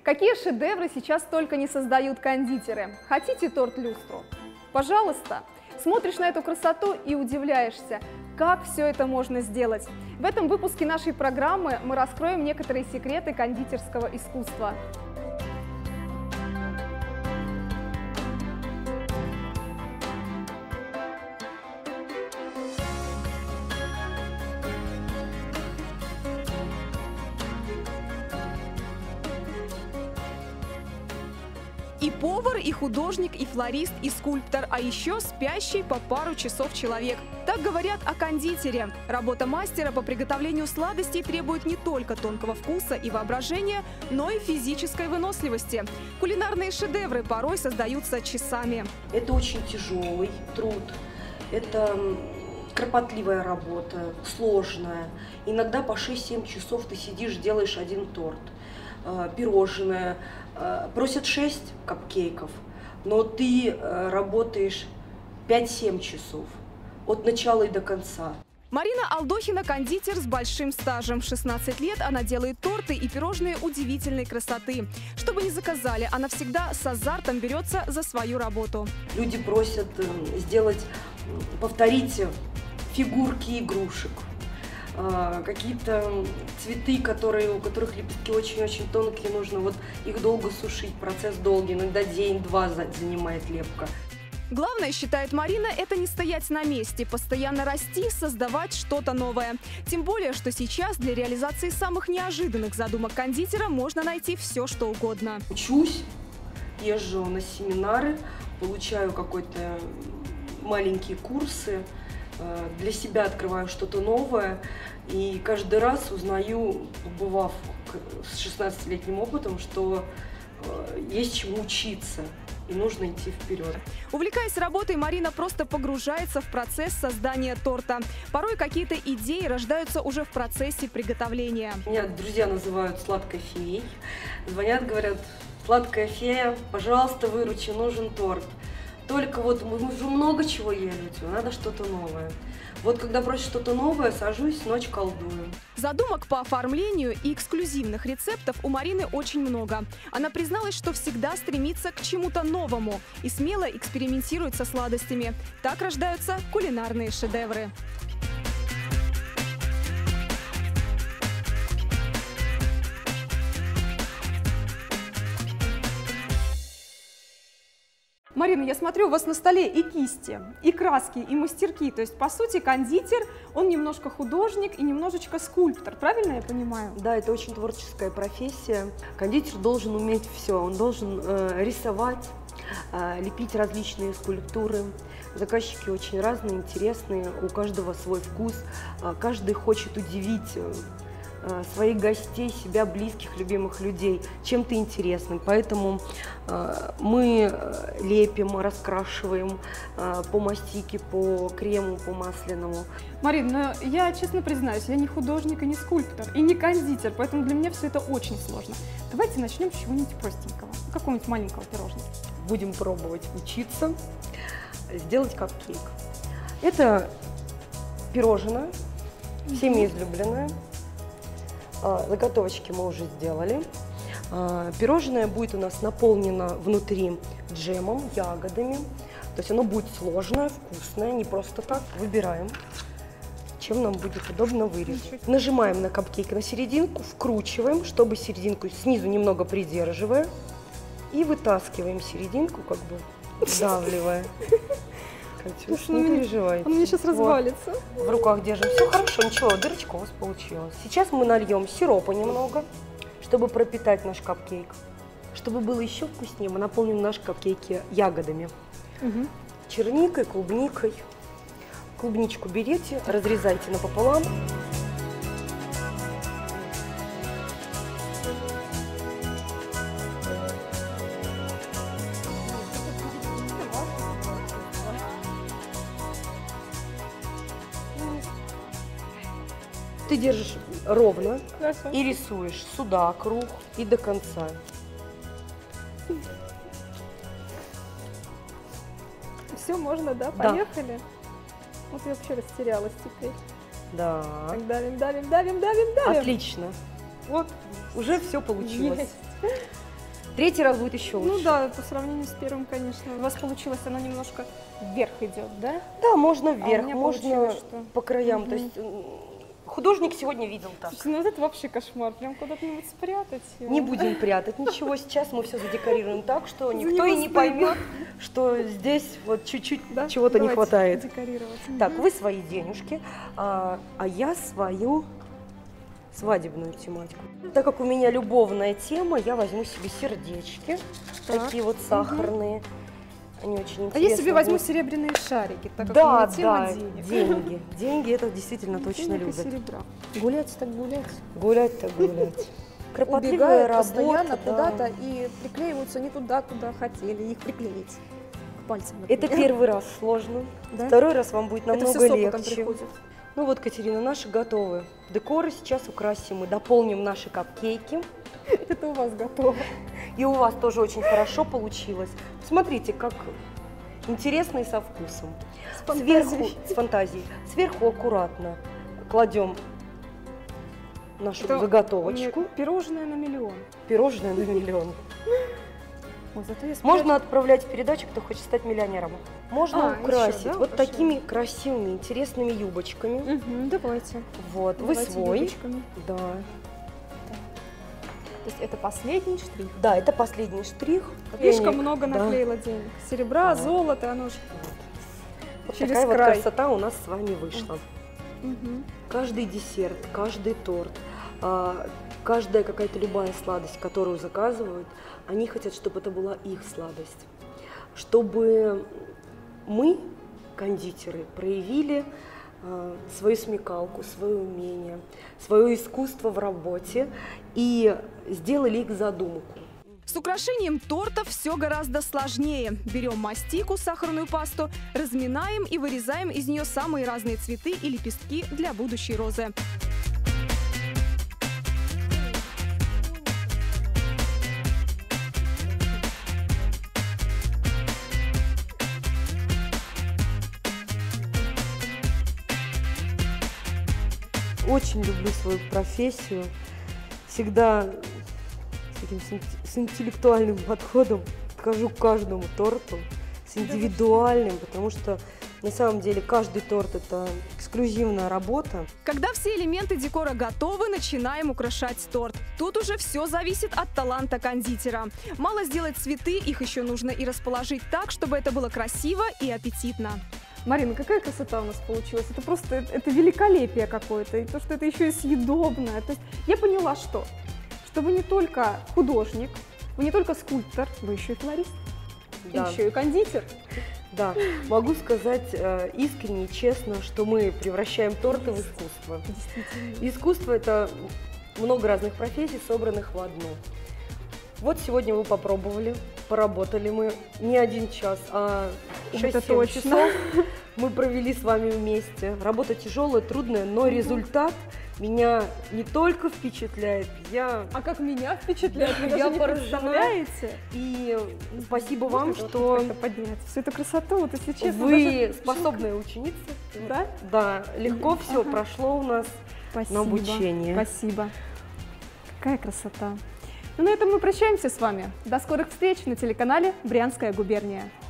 Какие шедевры сейчас только не создают кондитеры? Хотите торт-люстру? Пожалуйста! Смотришь на эту красоту и удивляешься, как все это можно сделать. В этом выпуске нашей программы мы раскроем некоторые секреты кондитерского искусства. И повар, и художник, и флорист, и скульптор, а еще спящий по пару часов человек. Так говорят о кондитере. Работа мастера по приготовлению сладостей требует не только тонкого вкуса и воображения, но и физической выносливости. Кулинарные шедевры порой создаются часами. Это очень тяжелый труд, это кропотливая работа, сложная. Иногда по 6-7 часов ты сидишь, делаешь один торт. Пирожное. Просят 6 капкейков, но ты работаешь 5-7 часов от начала и до конца. Марина Алдохина – кондитер с большим стажем. 16 лет она делает торты и пирожные удивительной красоты. Что бы ни заказали, она всегда с азартом берется за свою работу. Люди просят сделать, повторить фигурки игрушек. Какие-то цветы, у которых лепестки очень-очень тонкие, нужно вот их долго сушить, процесс долгий, иногда день-два занимает лепка. Главное, считает Марина, это не стоять на месте, постоянно расти, создавать что-то новое. Тем более, что сейчас для реализации самых неожиданных задумок кондитера можно найти все, что угодно. Учусь, езжу на семинары, получаю какой-то маленькие курсы, для себя открываю что-то новое и каждый раз узнаю, побывав с 16-летним опытом, что есть чему учиться и нужно идти вперед. Увлекаясь работой, Марина просто погружается в процесс создания торта. Порой какие-то идеи рождаются уже в процессе приготовления. Меня друзья называют сладкой феей. Звонят, говорят: сладкая фея, пожалуйста, выручи, нужен торт. Только вот мы уже много чего ели, надо что-то новое. Вот когда просят что-то новое, сажусь, ночь колдую. Задумок по оформлению и эксклюзивных рецептов у Марины очень много. Она призналась, что всегда стремится к чему-то новому и смело экспериментирует со сладостями. Так рождаются кулинарные шедевры. Марина, я смотрю, у вас на столе и кисти, и краски, и мастерки. То есть, по сути, кондитер, он немножко художник и немножечко скульптор. Правильно я понимаю? Да, это очень творческая профессия. Кондитер должен уметь все. Он должен рисовать, лепить различные скульптуры. Заказчики очень разные, интересные, у каждого свой вкус. Каждый хочет удивить своих гостей, себя, близких, любимых людей чем-то интересным. Поэтому мы лепим, раскрашиваем по мастике, по крему, по масляному. Марина, но я честно признаюсь, я не художник и не скульптор, и не кондитер, поэтому для меня все это очень сложно. Давайте начнем с чего-нибудь простенького, какого-нибудь маленького пирожного. Будем пробовать учиться сделать капкейк. Это пирожное, всеми излюбленное. Заготовочки мы уже сделали. Пирожное будет у нас наполнено внутри джемом, ягодами. То есть оно будет сложное, вкусное, не просто так. Выбираем, чем нам будет удобно вырезать. Нажимаем на капкейк на серединку, вкручиваем, чтобы серединку снизу немного придерживая. И вытаскиваем серединку, как бы вдавливая. Катюш, не переживайте. Он мне сейчас развалится. Вот. В руках держим. Все хорошо, ничего, дырочка у вас получилась. Сейчас мы нальем сиропа немного, чтобы пропитать наш капкейк. Чтобы было еще вкуснее, мы наполним наши капкейки ягодами. Черникой, клубникой. Клубничку берете, разрезайте напополам. Ты держишь ровно. Хорошо. И рисуешь сюда круг и до конца. Все, можно, да? Поехали? Вот я вообще растерялась теперь. Да. Так, давим, давим, давим, давим, давим. Отлично. Вот, уже все получилось. Есть. Третий раз будет еще лучше. Ну да, по сравнению с первым, конечно. У вас получилось, оно немножко вверх идет, да? Да, можно А у вверх, меня можно получилось, что- по краям. То есть художник сегодня видел так. Слушайте, ну вот это вообще кошмар, прям куда-нибудь спрятать его. Не будем прятать ничего, сейчас мы все задекорируем так, что За никто него и не стыдно. поймет, что здесь вот чуть-чуть Да? чего-то не Давайте хватает. декорировать. Так, вы свои денежки, а я свою свадебную тематику. Так как у меня любовная тема, я возьму себе сердечки, Так. такие вот сахарные. Они очень интересные. А я себе возьму серебряные шарики, так как у Да, меня тема да, денег. деньги. Деньги это действительно точно Денег и любят. серебра. Гулять так гулять. Гулять-то гулять. Кропотливая Убегают работа, постоянно да. куда-то и приклеиваются не туда, куда хотели их приклеить. К пальцам, Это например. первый раз сложно. Да? Второй раз вам будет Это намного все с опытом легче. приходит. Ну вот, Катерина, наши готовы. Декоры сейчас украсим, мы дополним наши капкейки. Это у вас готово. И у вас тоже очень хорошо получилось. Смотрите, как интересно и со вкусом. С фантазией. С фантазией. Сверху аккуратно кладем нашу Это заготовочку. у меня пирожное на миллион. Пирожное на миллион. Ой, зато я Можно отправлять в передачу, кто хочет стать миллионером. Можно А, украсить еще, да, вот украшения? такими красивыми, интересными юбочками. Мгм, давайте. Вот, вы Давайте свой. юбочками. Да. То есть это последний штрих. Да, это последний штрих. Слишком Денег, много да. наклеила денег. Серебра, Да. золото, оно же Вот через такая вот край. красота у нас с вами вышла. Мгм. Каждый десерт, каждый торт, каждая какая-то любая сладость, которую заказывают, они хотят, чтобы это была их сладость. Чтобы мы, кондитеры, проявили свою смекалку, свое умение, свое искусство в работе и сделали их задумку. С украшением тортов все гораздо сложнее. Берем мастику, сахарную пасту, разминаем и вырезаем из нее самые разные цветы и лепестки для будущей розы. Очень люблю свою профессию. Всегда с таким с интеллектуальным подходом подхожу к каждому торту, с индивидуальным, потому что на самом деле каждый торт – это эксклюзивная работа. Когда все элементы декора готовы, начинаем украшать торт. Тут уже все зависит от таланта кондитера. Мало сделать цветы, их еще нужно и расположить так, чтобы это было красиво и аппетитно. Марина, какая красота у нас получилась. Это просто это великолепие какое-то. И то, что это еще и съедобное. То есть я поняла, что вы не только художник, вы не только скульптор, вы еще и флорист, Да. еще и кондитер. Да, могу сказать искренне и честно, что мы превращаем торты в искусство. Действительно. Искусство – это много разных профессий, собранных в одну. Вот сегодня вы попробовали, поработали мы не 1 час, а Это 6-7 точно. часов. Мы провели с вами вместе. Работа тяжелая, трудная, но результат меня не только впечатляет, А как меня впечатляет, вы Я даже не поражена. представляете. и спасибо Можно вам, вот что как-то поднять всю эту красоту, вот если честно. вы даже- способная ученица. Да? Да, легко все Ага. прошло у нас Спасибо. на обучение. Спасибо. Какая красота. Ну, на этом мы прощаемся с вами. До скорых встреч на телеканале «Брянская губерния».